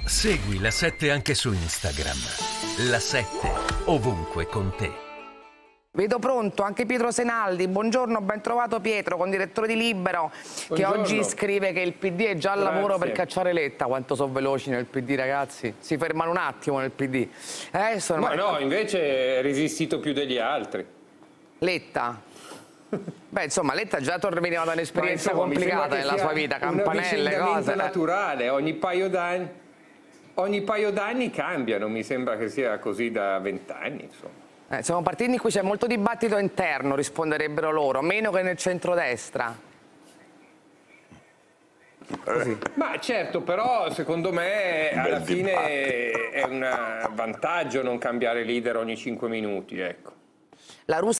Segui La 7 anche su Instagram. La 7, ovunque con te. Vedo pronto anche Pietro Senaldi. Buongiorno, ben trovato Pietro, condirettore di Libero, che oggi scrive che il PD è già al lavoro per cacciare Letta. Quanto sono veloci nel PD, ragazzi. Si fermano un attimo nel PD. Ma no, invece è resistito più degli altri. Letta? Beh, insomma, Letta già veniva da un'esperienza complicata nella sua vita, campanelle, cose. Naturale, ogni paio d'anni cambiano, mi sembra che sia così da 20 anni, insomma. Siamo partiti in cui c'è molto dibattito interno, risponderebbero loro, meno che nel centrodestra. Ma certo, però secondo me alla fine è un vantaggio non cambiare leader ogni 5 minuti, ecco. La